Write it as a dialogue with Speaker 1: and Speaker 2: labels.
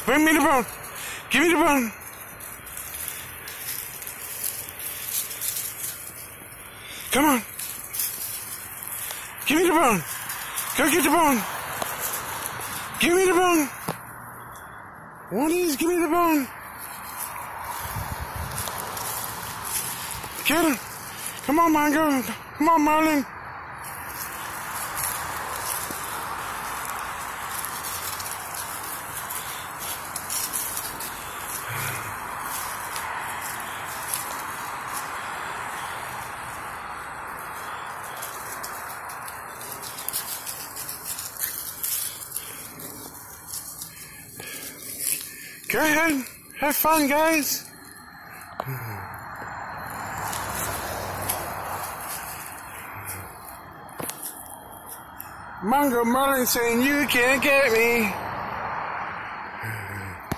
Speaker 1: Bring me the bone. Give me the bone. Come on. Give me the bone. Go get the bone. Give me the bone. One of these, give me the bone. Get him. Come on, Mongo. Come on, Marlin. Go ahead. Have fun, guys. Mongo Marlin saying, you can't get me.